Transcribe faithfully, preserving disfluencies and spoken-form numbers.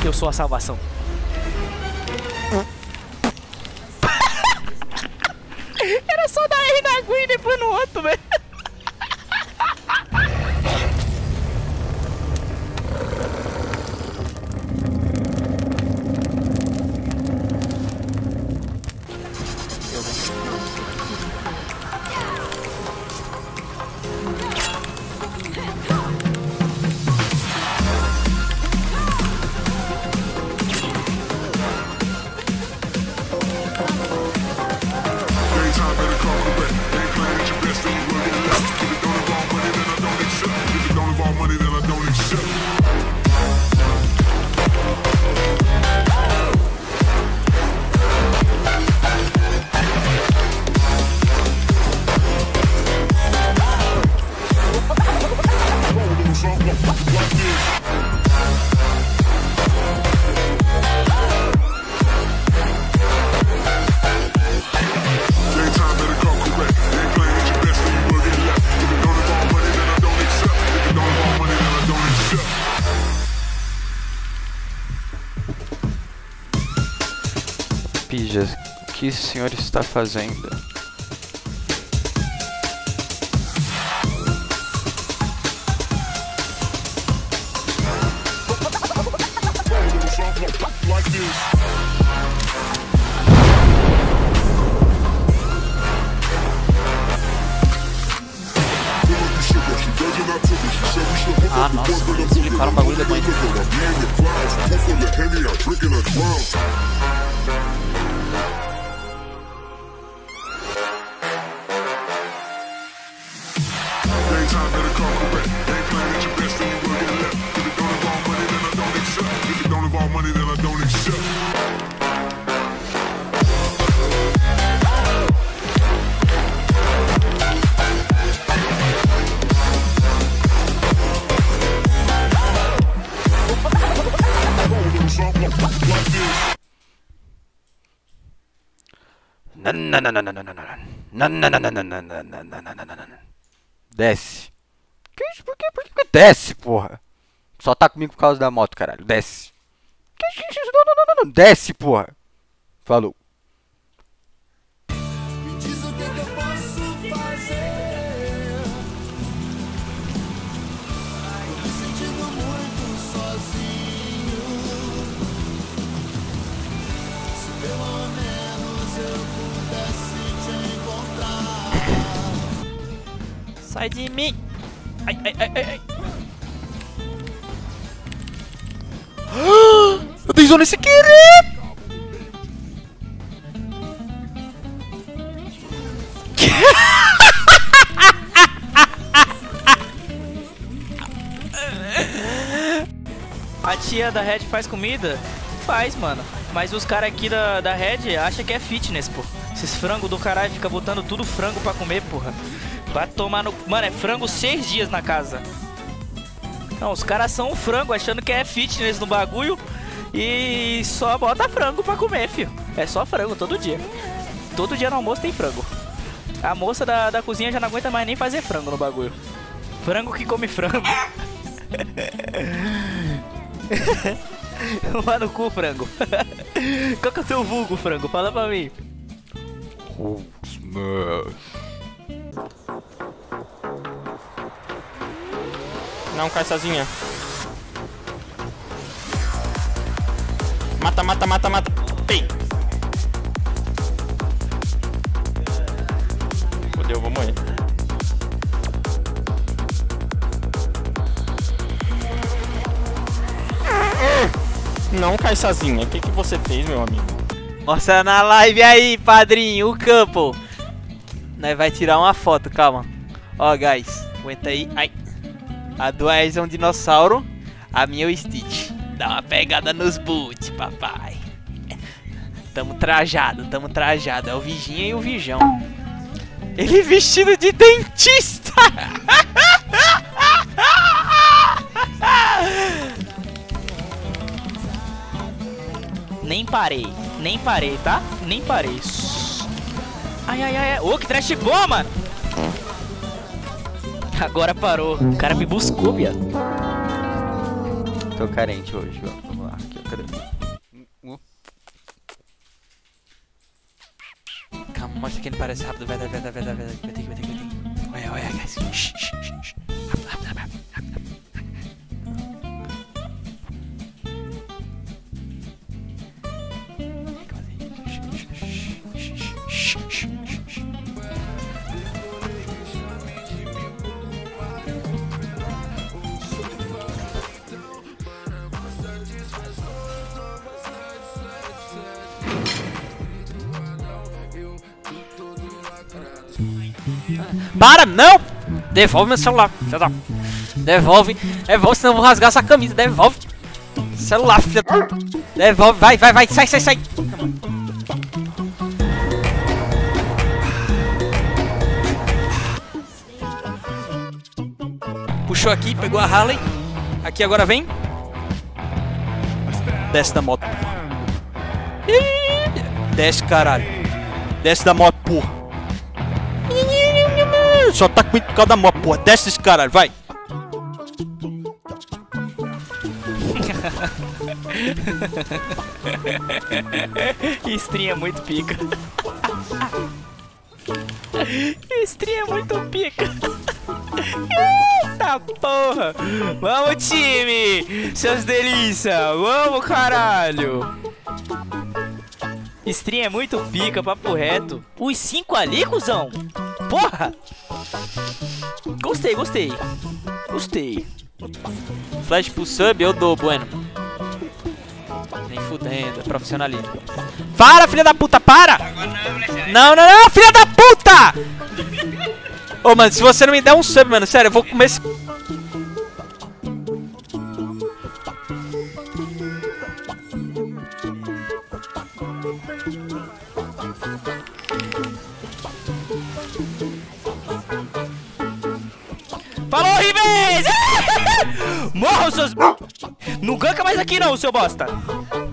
Eu sou a salvação. Era só dar R na Gwen e depois no outro, velho. Pijas, o que o senhor está fazendo? Ah, nossa, eles explicaram o bagulho depois. Desce. Que isso? Por quê? Por quê? Desce, porra. Só tá comigo por causa da moto, caralho. Desce. Que isso? Não, não, não, não. Desce, porra. Falou. Me diz o que, que eu posso fazer. Tô me sentindo muito sozinho. Se pelo menos eu pudesse te encontrar. Sai de mim! Ai, ai, ai, ai, ai! Eu dei zona sem querer! A tia da Red faz comida? Faz, mano. Mas os caras aqui da, da Red acham que é fitness, pô. Esses frangos do caralho ficam botando tudo frango pra comer, porra. Vai tomar no... Mano, é frango seis dias na casa. Não, os caras são um frango achando que é fitness no bagulho. E só bota frango pra comer, filho. É só frango todo dia. Todo dia no almoço tem frango. A moça da, da cozinha já não aguenta mais nem fazer frango no bagulho. Frango que come frango. Lá no cu, frango. Qual que é o teu vulgo, frango? Fala pra mim. Oh, smash. Não, cai sozinha. Mata, mata, mata, mata. Ei. Fodeu, vou morrer. Não cai sozinha. O que, que você fez, meu amigo? Mostra na live aí, padrinho, o campo. Nós vai tirar uma foto, calma. Ó, guys, aguenta aí. Ai. A do Aes é um dinossauro, a minha é o Stitch. Dá uma pegada nos boots, papai. Tamo trajado, tamo trajado. É o Viginha e o Vijão. Ele vestido de dentista. Nem parei, nem parei, tá? Nem parei. Ai, ai, ai, ai. Ô, que trash bom, mano. Agora parou. O cara me buscou, viado. tô carente hoje, ó. Vamos lá, aqui, ó, cadê? Uh, Calma, mostra que ele parece rápido. Vai, vai, vai, vai, vai, vai, vai, vai ter que, vai ter que, vai ter que. Olha, olha, guys. Shh, shh, shh, shh. Rápido, rápido, rápido, rápido. Para, não! Devolve meu celular, filha da... Devolve, devolve, senão eu vou rasgar essa camisa. Devolve. Celular, filha da... Devolve, vai, vai, vai, sai, sai, sai. Puxou aqui, pegou a Harley. Aqui agora vem. Desce da moto. Desce, caralho. Desce da moto, porra. Só tá comigo por causa da moto, porra. Desce esse caralho, vai. Stream é muito pica. Stream é muito pica. Eita porra. Vamos, time. Seus delícia. Vamos, caralho. Stream é muito pica, papo reto. Os cinco ali, cuzão. Porra. Gostei, gostei. Gostei. Flash pro sub, eu dou, bueno. Nem fudendo, é profissionalismo. Para, filha da puta, para! Não, não, não, filha da puta! Ô, mano, se você não me der um sub, mano, sério, eu vou comer esse... Falou, Ribes! Morram, seus... Não ganca mais aqui não, seu bosta.